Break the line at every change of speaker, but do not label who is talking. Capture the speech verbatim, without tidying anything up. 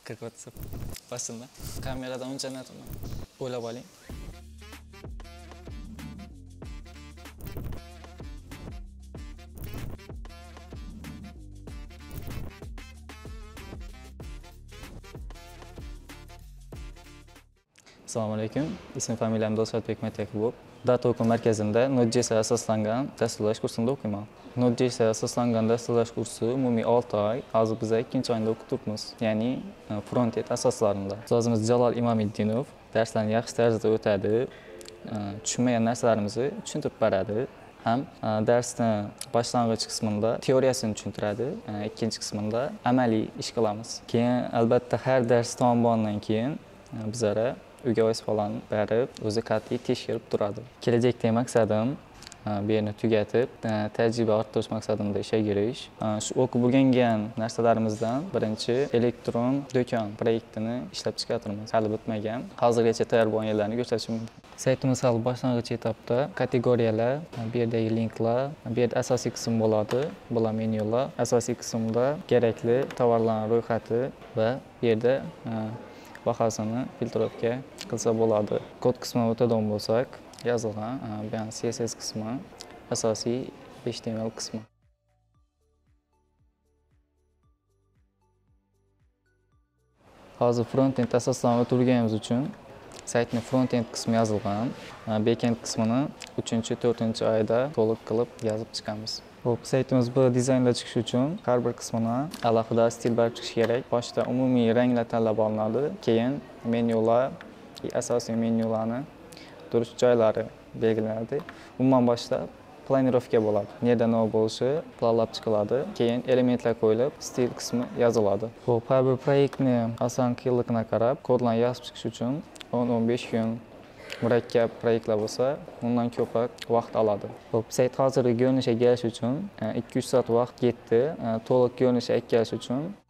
kirib o'tsa basında. Kameradan uncha netmi o'ylab oling. Assalomu alaykum. İsmim familiyam Dostatbek Matyakubov. Data o'quv markazimda Node.js'ga asoslangan dasturlash kursida o'qiyman. Node.js'ga asoslangan dasturlash kursi umumiy olti oy. Hozir biz ikkinchi oyda o'qitibmiz. Ya'ni front-end asoslarida. Ustozimiz Jalol Imomiddinov darslarni yaxshi tarzda o'tadi. Tushunmagan narsalarimizni tushuntirib beradi. Ham darsni boshlang'ich qismida teoriyasini tushuntiradi, ikkinchi qismida amaliy ish qilamiz. Keyin albatta har dars tamom bo'lgandan keyin bizlara uyga vazifalarni berib, o'zi qat'iy tekshirib turadi. Kelajakdagi maqsadim bu yerni tugatib, tajriba orttirish maqsadimda ishga kirish. Shu o'qib o'rgangan narsalarimizdan birinchi elektron do'kon proyektini ishlab chiqartiramiz. Hali bitmagan. Hozirgacha tayyor bo'lgan yerlarni ko'rsatishim mumkin. Saytimiz hali boshlang'ich etapda kategoriyalar, bu yerdagi linklar, bu yerda asosiy qism bo'ladi, bular menyular. Asosiy qismda kerakli tovarlarning ro'yxati va bu yerda bahosini filtrovka qilsa bo'ladi. Kod qismiga o'tadigan bo'lsak, yozilgan, bu ham C S S qismi, asosiy H T M L qismi. Hozir front-end asoslanib o'tirganimiz uchun saytning front-end qismi yozilgan, back-end qismini uchinchi to'rtinchi oyda to'liq qilib yozib chiqamiz. Hop, saytimiz bu dizaynda chiqish uchun har bir qismini alohida stil berib chiqish kerak. Boshda umumiy ranglar tanlab olinadi, keyin menyular, asosiy menyularni turish joylari belgilanadi. Umuman boshda planirovka bo'ladi. Nerda nima bo'lishi planlab chiqiladi. Keyin elementlar qo'yilib, stil qismi yoziladi. Hop, har bir proyektni oson qiyinligiga qarab kodlarni yozib chiqish uchun o'n o'n besh kun murakkab proyektlar bo'lsa, undan ko'proq vaqt oladi. Hop, sayt hozirgi ko'rinishga kelish uchun ikki uch soat vaqt ketdi. To'liq ko'rinishga kelish uchun